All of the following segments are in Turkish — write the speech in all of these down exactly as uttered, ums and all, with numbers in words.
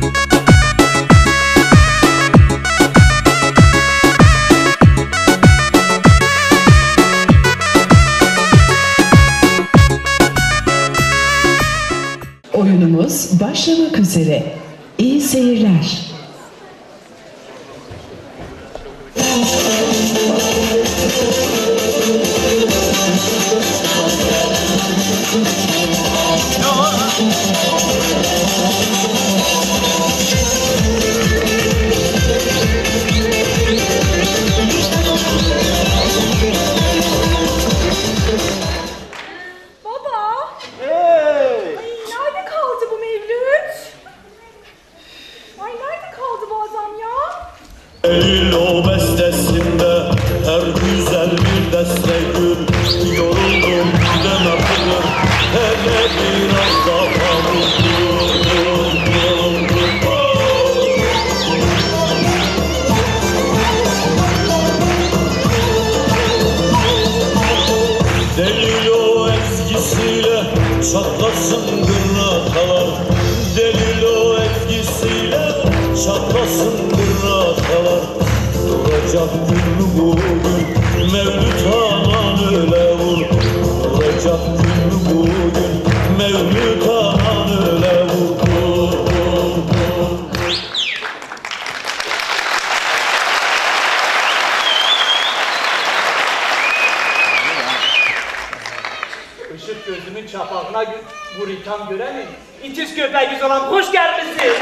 Oyunumuz başlamak üzere. İyi seyirler. Eylül o bestesinde her güzel bir destek gül. Yoruldum giden akılır, hele biraz daha mutluyum. Delil o ezgisiyle çatlasın gırnatalar. Delil o ezgisiyle çatlasın gırnatalar. Duracak gün bugün Mevlüt Anan öyle vur. Duracak gün bugün Mevlüt Anan öyle vur. Işık gözümün çapağına vur tam görelim. İtiz köpeğiz olan hoş gelmişsin.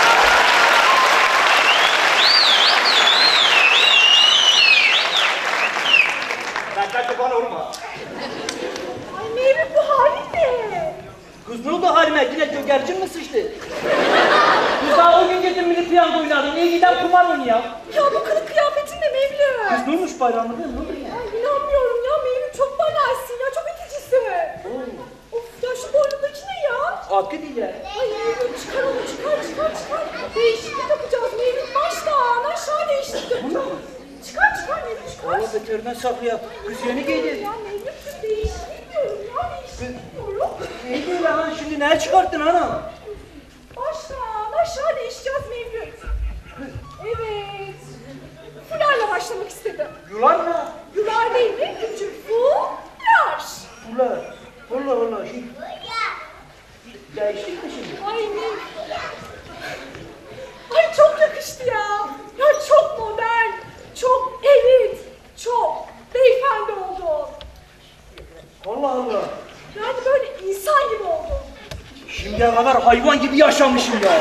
Benden çoban olma. Ay Mevlüt bu halin ne? Kız ne oldu halime? Yine gögercin mi sıçtı? Kız daha o gün gittim mini piyango oynadım. Niye giden kumar oynuyor? Ya bu kılık kıyafetin de Mevlüt. Kız ne olmuş bayramda değil mi? Ne oldu ya? Ay inanmıyorum ya Mevlüt çok banalsın ya çok iticisin. Of ya şu boynundaki ne ya? Hakkı değil ya. Ay Mevlüt çıkar onu çıkar çıkar çıkar. Değişiklik yapacağız Mevlüt baştan aşağı değişiklik yapacağız. Çıkar çıkar Mevlüt çıkar. Allah beterinden saklıya. Kız yeni giydi. Ya Mevlüt kız değişiklik diyorum ya değişiklik diyorum. Neydi lan şimdi ne çıkarttın anam? Baştan aşağı değişeceğiz Mevlüt. Evet. Fularla başlamak istedim. Yulan mı? Yular değil mi? Küçük fular. Ulan. Allah Allah. Şimdi... Değiştik mi şimdi? Ay Mevlüt. Ay çok yakıştı ya. Ya çok modern, çok elit, çok beyefendi oldu. Allah Allah. Yani böyle insan gibi oldu. Şimdiye kadar hayvan gibi yaşamışım ya.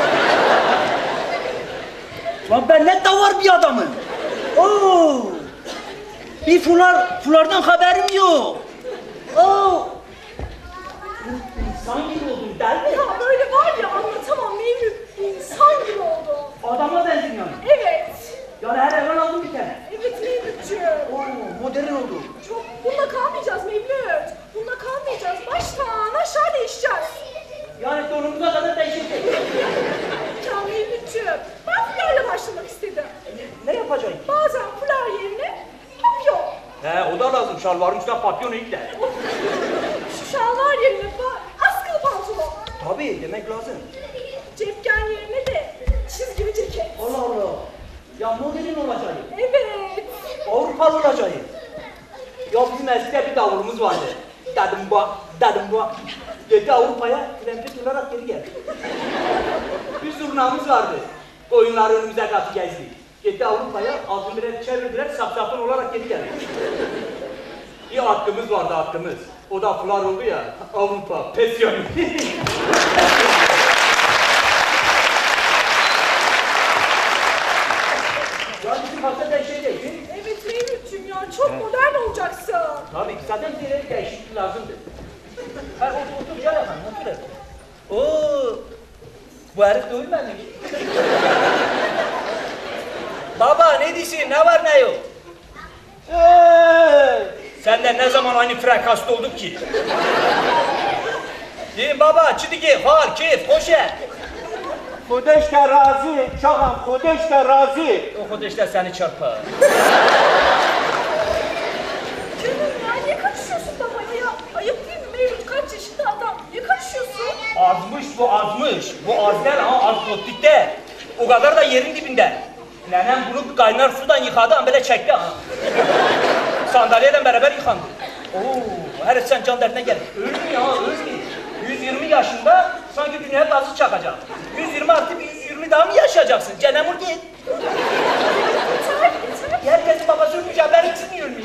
Lan ben ne davar bir adamım. Oo. Bir fular, fulardan haberim yok. Oo. İnsan gibi oldun der mi? Ya böyle var ya anlatamam Mevlüt. İnsan gibi oldu. Adama benzin yani. Evet. Yani her hayvan aldım bir tane. Evet Mevlütçüğüm. Oo, modern oldu. Çok, bununla kalmayacağız Mevlüt. Bununla kalmayacağız. Baştan aşağı değişeceğiz. Yani donumuza kadar değişecek. Ya Mevlütçüğüm, ben fularla başlamak istedim. Ne yapacaksın? Bazen fular yerine papyon. He o da lazım. Şalvarın üstüne papyon ilk de. Şu şalvar yerine ba- askılı pantolon. Tabii demek lazım. Cepken yerine de çizgili ceket. Allah Allah. Ya modelin olacak. Evet. Avrupalı olacak. Ya bizim eskide bir davulumuz vardı. Dadım bu, dadım bu. Gitti Avrupa'ya, krempet olarak geri geldi. Bir zurnamız vardı. Oyunları önümüze katı gezdi. Gitti Avrupa'ya, altın birer çevirdiler, sapsapın olarak geri geldi. Bir hakkımız vardı hakkımız. O da fular oldu ya, Avrupa, pesyon. Ya bizim hakikaten şey değil mi? Evet Mevlütçüğüm ya, çok modern olacaksın. Tabii ki zaten bir değişiklik lazımdı. Ha otur otur gel efendim otur efendim. Oo, bu herif de ölmemiş. Baba ne diyorsun ne var ne yok? Ee, Senden ne zaman aynı frekansta olduk ki? Diyeyim baba çidigi hal keyif hoşe. Kudeş de razı, çağam kudeş de razı. O kudeşler seni çarpar. Canım ya, niye karışıyorsun babaya ya? Ayıp değil mi Mevlüt? Kaç yaşında adam? Niye karışıyorsun? Azmış bu azmış. Bu az değil ha, az botikte. O kadar da yerin dibinde. Nenem bunu kaynar sudan yıkadı ama böyle çekti ha. Sandalyeyle beraber yıkandı. Oo, her sen can derdine gel. Ölmüyor ha, ölmüyor. yüz yirmi yaşında sanki dünya gazı çakacak. yüz yirmi artı yüz yirmi daha mı yaşayacaksın? Cenemur git. Herkesin babası ölmüş, haberin çıkmıyor mu?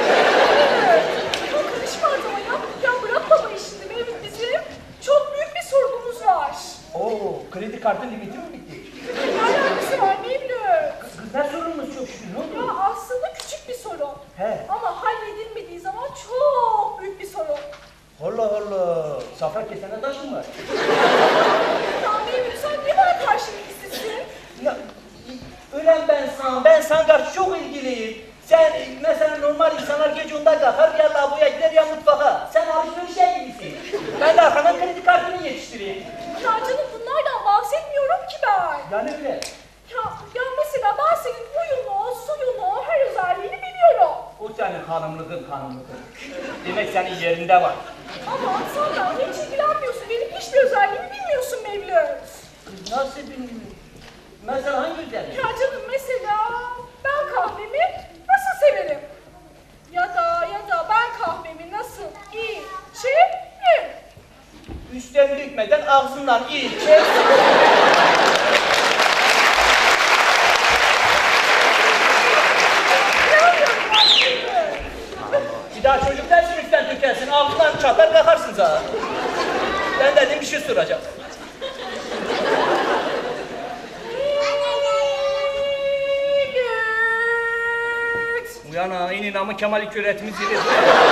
Çok karışma adama ya. Ya bırak baba işini Mevlüt, bizim çok büyük bir sorunumuz var. Oo, kredi kartın limiti mi bitti? Ne alakası var Mevlüt? Kız ne sorunumuz çok şükür, ne oldu? Ya aslında küçük bir sorun. He. Ama halledilmediği zaman çok büyük bir sorun. Allah Allah, safra kesene taşın var. Ya Mevlüt, sen ne kadar karşılıklısın? Ya, ölen ben sana, ben sana karşı çok ilgiliyim. Sen mesela normal insanlar gece onda kalkar, ya lavaboya gider ya mutfağa. Sen alışverişe gibisin. Ben de arkadan kredi kartını yetiştireyim. Ya canım, bunlardan bahsetmiyorum ki ben. Yani öyle. Ya, ya mesela ben senin huyunu, suyunu, her özelliğini biliyorum. O senin hanımlığın, hanımlığın. Demek senin yerinde var. Ama sen benimle hiç ilgilenmiyorsun. Benim hiçbir özelliğimi bilmiyorsun Mevlüt. Kız nasıl bilmiyorum? Mesela hangi özellik? Ya canım, mesela ben kahvemi nasıl severim? Ya da ya da ben kahvemi nasıl içerim? Üstten dökmeden ağzından iyi çek. Bir daha çocuk dersin üstten dökersin, ağzından çatlar kalkarsın zaten. Ben dedim bir şey soracağım. Uyan ha, inin ama Kemal öğretimiz yedi.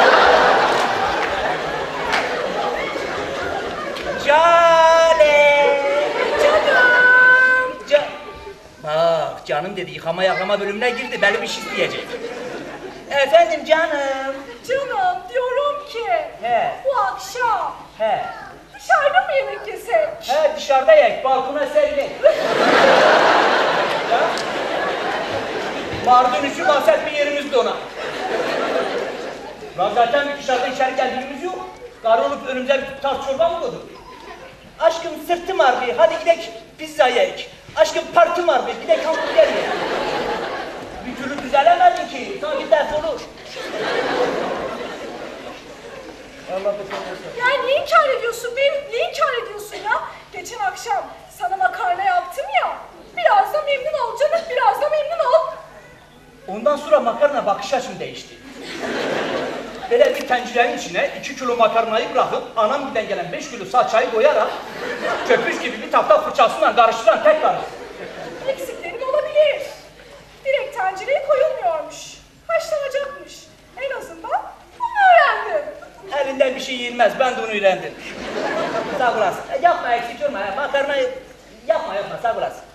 Cale! Canım! Ca Bak canım dedi, yıkama yaklama bölümüne girdi, belli bir şey isteyecek. Efendim canım. Canım, diyorum ki He. bu akşam He. dışarıda mı yemek yesek? He dışarıda yek, balkona serilek. Ya. Mardin üçü bahset bir yerimiz de ona. Lan zaten bir dışarıda içeri geldiğimiz yok. Karı olup önümüze bir tas çorba mı koyduk? Aşkım sırtım ağrıyor, hadi gidelim pizza yiyek. Aşkım partım ağrıyor, gidelim hamburger yiyek. Bir türlü düzelemedin ki, sanki ders olur. Allah belanı. Ya niye inkar ediyorsun Mevlüt? Niye inkar ediyorsun ya? Geçen akşam sana makarna yaptım ya. Biraz da memnun ol canım, biraz da memnun ol. Ondan sonra makarna bakış açım değişti. Böyle bir tencerenin içine iki kilo makarnayı bırakıp anam giden gelen beş kilo salçayı koyarak köpüş gibi bir tahta fırçasından karıştıran tek karış. Eksiklerim olabilir. Direkt tencereye koyulmuyormuş. Haşlanacakmış. En azından bunu öğrendim. Elinden bir şey yenmez, ben de onu öğrendim. Sağ olasın. E, yapma eksik olma, makarnayı yapma yapma, sağ olasın.